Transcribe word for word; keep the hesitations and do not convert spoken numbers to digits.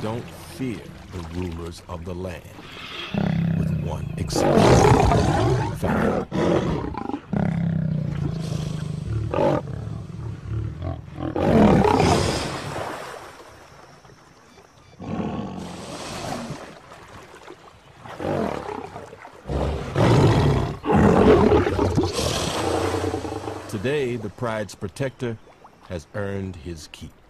don't fear the rulers of the land, with one exception. Pharaoh. Today, the pride's protector has earned his keep.